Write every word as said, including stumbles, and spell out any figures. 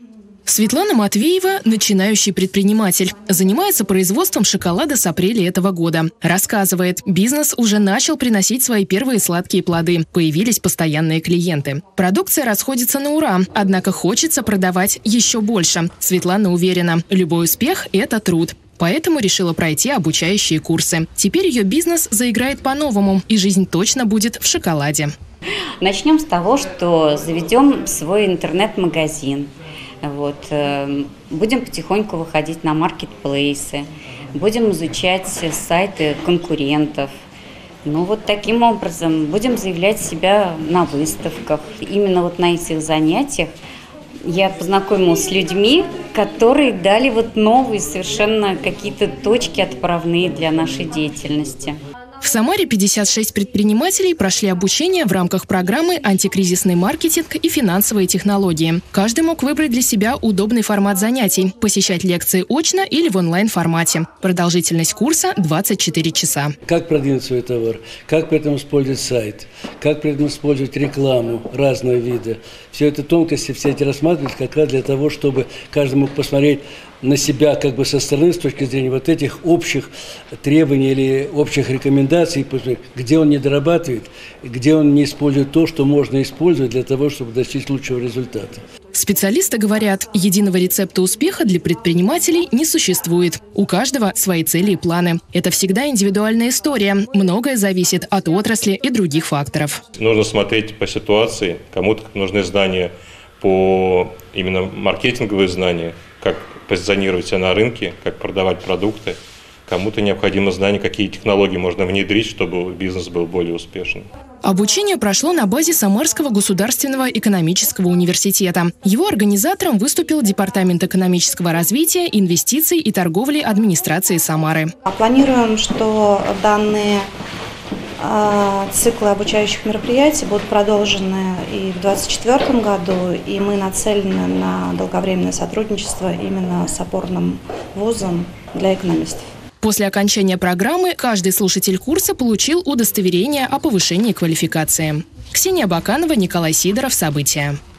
Светлана Матвеева – начинающий предприниматель. Занимается производством шоколада с апреля этого года. Рассказывает, бизнес уже начал приносить свои первые сладкие плоды. Появились постоянные клиенты. Продукция расходится на ура, однако хочется продавать еще больше. Светлана уверена, любой успех – это труд. Поэтому решила пройти обучающие курсы. Теперь ее бизнес заиграет по-новому, и жизнь точно будет в шоколаде. Начнем с того, что заведем свой интернет-магазин. Вот. Будем потихоньку выходить на маркетплейсы, будем изучать сайты конкурентов. Ну вот таким образом будем заявлять себя на выставках. Именно вот на этих занятиях я познакомилась с людьми, которые дали вот новые совершенно какие-то точки отправные для нашей деятельности. В Самаре пятьдесят шесть предпринимателей прошли обучение в рамках программы «Антикризисный маркетинг и финансовые технологии». Каждый мог выбрать для себя удобный формат занятий – посещать лекции очно или в онлайн-формате. Продолжительность курса – двадцать четыре часа. Как продвинуть свой товар, как при этом использовать сайт, как при этом использовать рекламу разного вида. Все это тонкости, все эти рассматривать как раз для того, чтобы каждый мог посмотреть на себя как бы со стороны, с точки зрения вот этих общих требований или общих рекомендаций, где он не дорабатывает, где он не использует то, что можно использовать для того, чтобы достичь лучшего результата. Специалисты говорят, единого рецепта успеха для предпринимателей не существует. У каждого свои цели и планы. Это всегда индивидуальная история. Многое зависит от отрасли и других факторов. Нужно смотреть по ситуации. Кому-то нужны знания по именно маркетинговые знания, как позиционировать себя на рынке, как продавать продукты. Кому-то необходимо знание, какие технологии можно внедрить, чтобы бизнес был более успешным. Обучение прошло на базе Самарского государственного экономического университета. Его организатором выступил Департамент экономического развития, инвестиций и торговли администрации Самары. Планируем, что данные циклы обучающих мероприятий будут продолжены и в две тысячи двадцать четвёртом году, и мы нацелены на долговременное сотрудничество именно с опорным вузом для экономистов. После окончания программы каждый слушатель курса получил удостоверение о повышении квалификации. Ксения Баканова, Николай Сидоров. События.